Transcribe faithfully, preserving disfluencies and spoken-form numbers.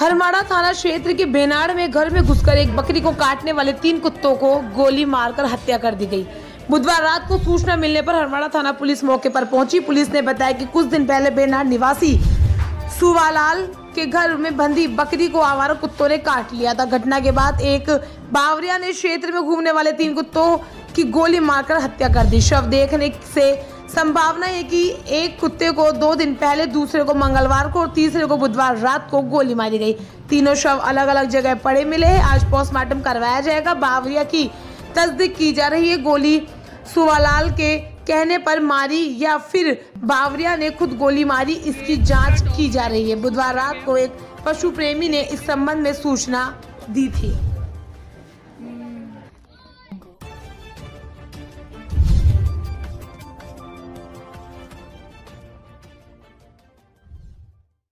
हरमाड़ा थाना क्षेत्र के बेनाड़ में घर में घुसकर एक बकरी को काटने वाले तीन कुत्तों को गोली मारकर हत्या कर दी गई। बुधवार रात को सूचना मिलने पर हरमाड़ा थाना पुलिस मौके पर पहुंची। पुलिस ने बताया कि कुछ दिन पहले बेनाड़ निवासी सुवालाल के घर में बंधी बकरी को आवारा कुत्तों ने काट लिया था। घटना के बाद एक बावरिया ने क्षेत्र में घूमने वाले तीन कुत्तों की गोली मारकर हत्या कर दी। शव देखने से संभावना है कि एक कुत्ते को दो दिन पहले, दूसरे को मंगलवार को और तीसरे को बुधवार रात को गोली मारी गई। तीनों शव अलग अलग जगह पड़े मिले हैं। आज पोस्टमार्टम करवाया जाएगा। बावरिया की तस्दीक की जा रही है। गोली सुवालाल के कहने पर मारी या फिर बावरिया ने खुद गोली मारी, इसकी जांच की जा रही है। बुधवार रात को एक पशु प्रेमी ने इस संबंध में सूचना दी थी।